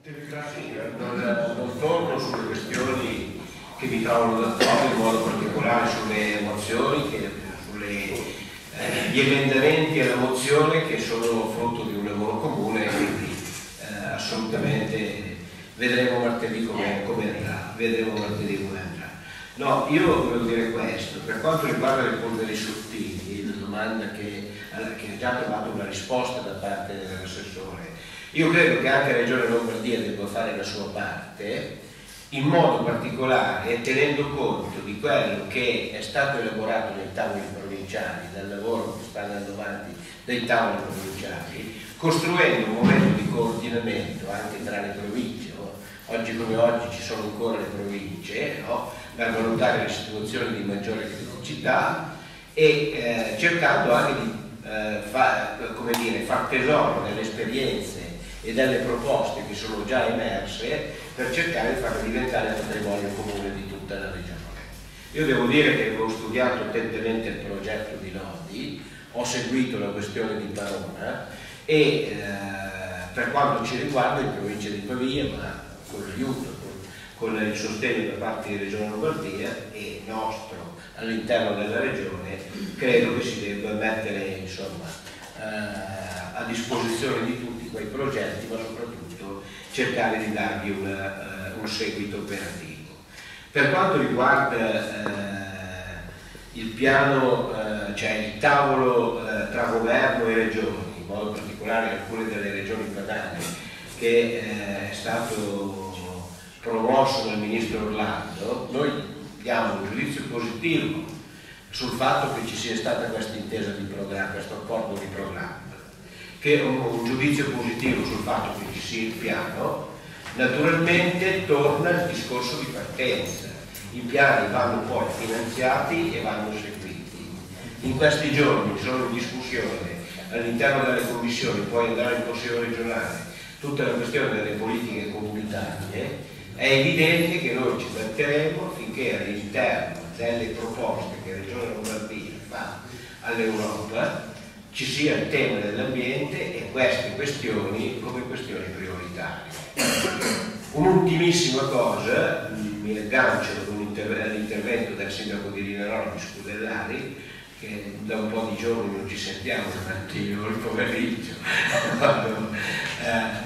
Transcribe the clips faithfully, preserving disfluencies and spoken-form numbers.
Non, non torno sulle questioni che mi trovano d'accordo, in modo particolare sulle mozioni, che, sulle, eh, gli emendamenti alla mozione che sono frutto di un lavoro comune, quindi eh, assolutamente vedremo martedì come, come andrà, vedremo martedì come andrà. No, io volevo dire questo, per quanto riguarda le polveri sottili, la domanda che, che ha già trovato una risposta da parte dell'assessore, io credo che anche la Regione Lombardia debba fare la sua parte, in modo particolare tenendo conto di quello che è stato elaborato nei tavoli provinciali, dal lavoro che sta andando avanti dei tavoli provinciali, costruendo un momento di coordinamento anche tra le province. Oggi come oggi ci sono ancora le province, no? Per valutare le situazioni di maggiore criticità e eh, cercando anche di eh, fa, come dire, far tesoro delle esperienze e delle proposte che sono già emerse per cercare di farle diventare patrimonio comune di tutta la regione. Io devo dire che avevo studiato attentamente il progetto di Lodi, ho seguito la questione di Parona e eh, per quanto ci riguarda in provincia di Pavia, ma con l'aiuto, con, con il sostegno da parte di Regione Lombardia e nostro all'interno della regione, credo che si debba mettere insomma eh, a disposizione di tutti quei progetti, ma soprattutto cercare di dargli una, uh, un seguito operativo. Per quanto riguarda uh, il piano, uh, cioè il tavolo uh, tra governo e regioni, in modo particolare alcune delle regioni padane, che uh, è stato promosso dal Ministro Orlando, noi diamo un giudizio positivo sul fatto che ci sia stata questa intesa di programma, questo accordo di programma, che è un, un giudizio positivo sul fatto che ci sia il piano. Naturalmente torna il discorso di partenza, i piani vanno poi finanziati e vanno seguiti. In questi giorni sono in discussione all'interno delle commissioni, poi andrà in Consiglio regionale, tutta la questione delle politiche comunitarie. È evidente che noi ci batteremo finché all'interno delle proposte che Regione Lombardia fa all'Europa ci sia il tema dell'ambiente e queste questioni come questioni prioritarie. Un'ultimissima cosa, mi aggancio all'intervento del sindaco di Rinaldo Scudellari, che da un po' di giorni non ci sentiamo durante il pomeriggio, quando eh,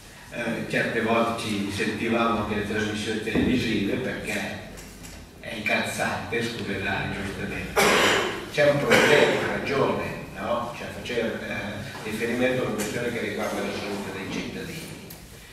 eh, certe volte ci sentivamo anche le trasmissioni televisive, perché è incalzante Scudellari, giustamente. C'è un problema, ragione. No? Cioè, faceva eh, riferimento a una questione che riguarda la salute dei cittadini,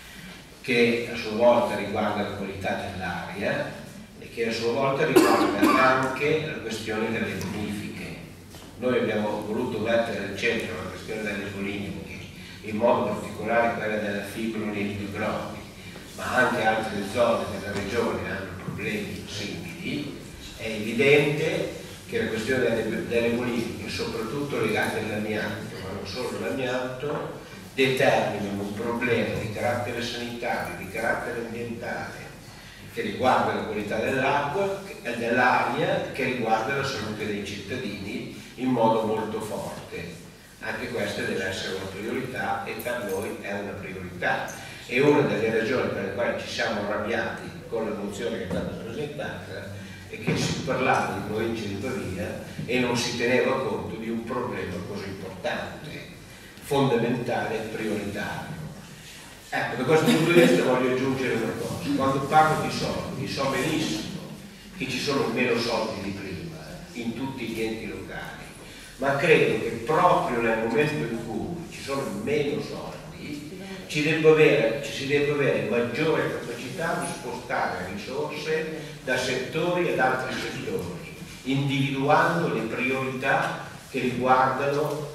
che a sua volta riguarda la qualità dell'aria e che a sua volta riguarda anche la questione delle bonifiche. Noi abbiamo voluto mettere al centro la questione delle bonifiche, in modo particolare quella della fibronilgrodi, ma anche altre zone della regione hanno problemi simili. È evidente che la questione delle, delle bonifiche, soprattutto legate all'amianto, ma non solo l'amianto, determinano un problema di carattere sanitario, di carattere ambientale, che riguarda la qualità dell'acqua e dell'aria, che riguarda la salute dei cittadini in modo molto forte. Anche questa deve essere una priorità e per noi è una priorità. E una delle ragioni per le quali ci siamo arrabbiati con la mozione che è stata presentata e che si parlava di provincia di Pavia e non si teneva conto di un problema così importante, fondamentale e prioritario. Ecco, da questo punto di vista voglio aggiungere una cosa. Quando parlo di soldi, so benissimo che ci sono meno soldi di prima in tutti gli enti locali, ma credo che proprio nel momento in cui ci sono meno soldi ci, debba avere, ci si debba avere maggiore capacità di spostare risorse da settori ad altri settori, individuando le priorità che riguardano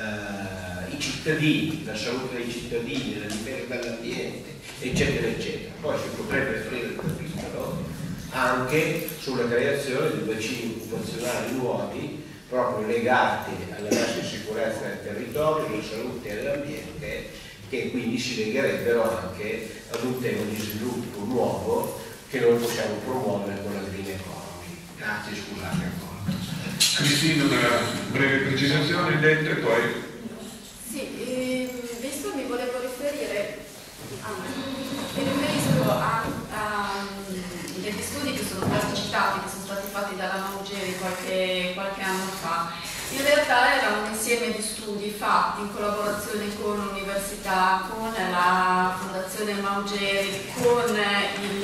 eh, i cittadini, la salute dei cittadini, la difesa dell'ambiente, eccetera, eccetera. Poi si potrebbe aprire il capitolo anche sulla creazione di bacini occupazionali nuovi, proprio legati alla messa in sicurezza del territorio, alla salute e all'ambiente, che quindi si legherebbero anche ad un tema di sviluppo nuovo che noi possiamo promuovere con la green economy. Grazie, scusate ancora. Cristina, una breve precisazione, dentro e poi... Sì, eh, visto mi volevo riferire a Mi riferisco a, a degli studi che sono stati citati, che sono stati fatti dalla Maugeri qualche, qualche anno fa. In realtà era un insieme di studi fatti in collaborazione con l'università, con la Fondazione Maugeri, con il,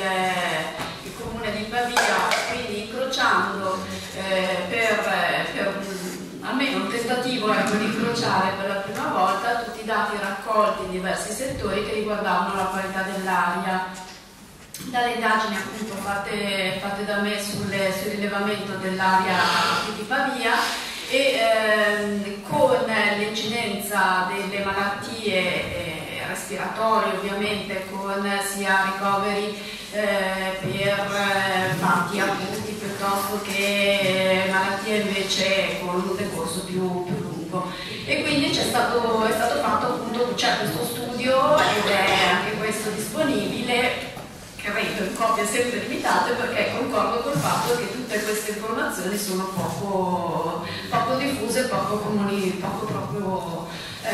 il Comune di Pavia, quindi incrociando eh, per, per almeno un tentativo ecco, di incrociare per la prima volta tutti i dati raccolti in diversi settori che riguardavano la qualità dell'aria. Dalle indagini appunto fatte, fatte da me sulle, sul rilevamento dell'aria di Pavia e ehm, con l'incidenza delle malattie eh, respiratorie ovviamente, con sia ricoveri eh, per eh, fatti acuti piuttosto che malattie invece con un decorso più, più lungo. E quindi c'è stato, è stato fatto appunto, c'è questo studio ed è anche questo disponibile, credo in copie sempre limitate, perché concordo col fatto che tutte queste informazioni sono poco, poco diffuse, poco comuni, poco proprio,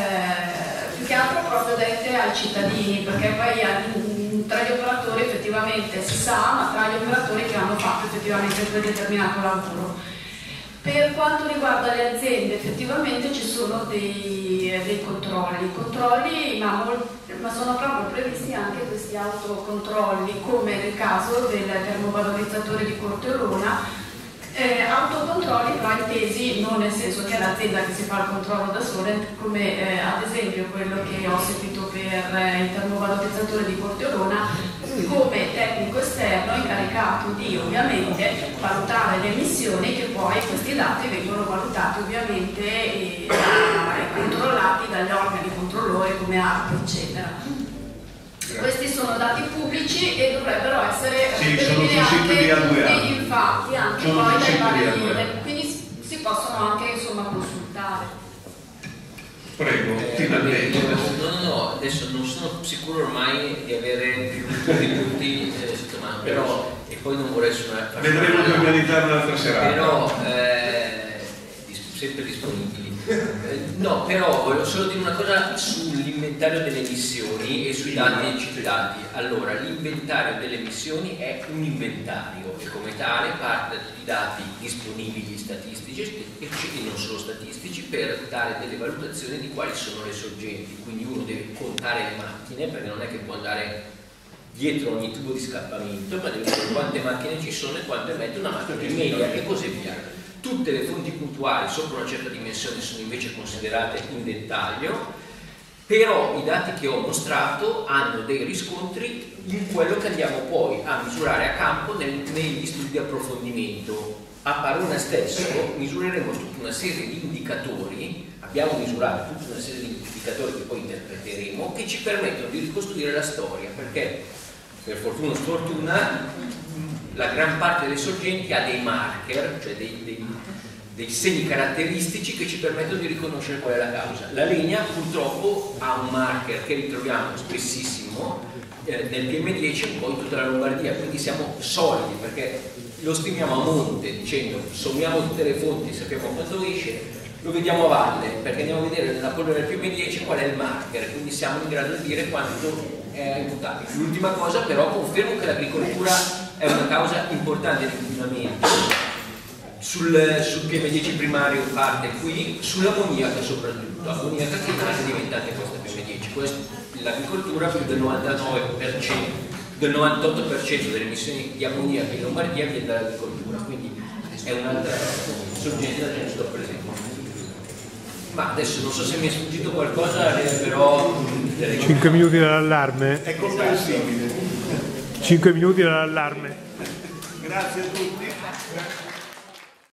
eh, più che altro proprio dette ai cittadini, perché poi eh, tra gli operatori effettivamente si sa, ma tra gli operatori che hanno fatto effettivamente quel determinato lavoro. Per quanto riguarda le aziende, effettivamente ci sono dei, dei controlli, controlli ma, ma sono proprio previsti anche questi autocontrolli, come nel caso del termovalorizzatore di Corteolona, eh, autocontrolli però intesi non nel senso che è l'azienda che si fa il controllo da sola, come eh, ad esempio quello che ho seguito per eh, il termovalorizzatore di Corteolona, come tecnico esterno incaricato di ovviamente valutare le emissioni, che poi questi dati vengono valutati ovviamente e, e controllati dagli organi controllori come A R P eccetera. Questi sono dati pubblici e dovrebbero essere sì, sono sul sito di A due A. Infatti anche sono poi dai vari, quindi si possono anche insomma consultare. Prego, eh, vabbè, no, no, no, adesso non sono sicuro ormai di avere più dei punti eh, sotto mano, però e poi non vorrei suonare. Vedremo di organizzare un'altra serata. Però eh, sempre disponibili. Eh, no, però voglio solo dire una cosa sull'inventario delle emissioni e sui dati citati. Allora, l'inventario delle emissioni è un inventario e come tale parte da tutti i dati disponibili statistici e non solo statistici per dare delle valutazioni di quali sono le sorgenti. Quindi uno deve contare le macchine, perché non è che può andare dietro ogni tubo di scappamento, ma deve vedere quante macchine ci sono e quanto emette una macchina in media e così via. Tutte le fonti puntuali sopra una certa dimensione sono invece considerate in dettaglio, però i dati che ho mostrato hanno dei riscontri in quello che andiamo poi a misurare a campo nel, negli studi di approfondimento. A Parona stesso misureremo tutta una serie di indicatori, abbiamo misurato tutta una serie di indicatori che poi interpreteremo, che ci permettono di ricostruire la storia, perché per fortuna o sfortuna la gran parte delle sorgenti ha dei marker, cioè dei, dei, dei segni caratteristici che ci permettono di riconoscere qual è la causa. La Legna purtroppo ha un marker che ritroviamo spessissimo eh, nel P M dieci e un po' in tutta la Lombardia, quindi siamo solidi perché lo stimiamo a monte dicendo sommiamo tutte le fonti, sappiamo quanto esce, lo vediamo a valle perché andiamo a vedere nella polvere del P M dieci qual è il marker, quindi siamo in grado di dire quanto è imputabile. L'ultima cosa però, confermo che l'agricoltura è una causa importante di inquinamento. Sul, sul P M dieci primario parte qui, sull'ammoniaca soprattutto, l'ammoniaca che è diventata questa P M dieci, l'agricoltura più del novantanove per cento, del novantotto per cento delle emissioni di ammoniaca in Lombardia viene dall'agricoltura, quindi è un'altra sorgente da tenere sotto presente. Ma adesso non so se mi è sfuggito qualcosa, però cinque minuti dall'allarme. È comprensibile. cinque minuti dall'allarme. Grazie a tutti.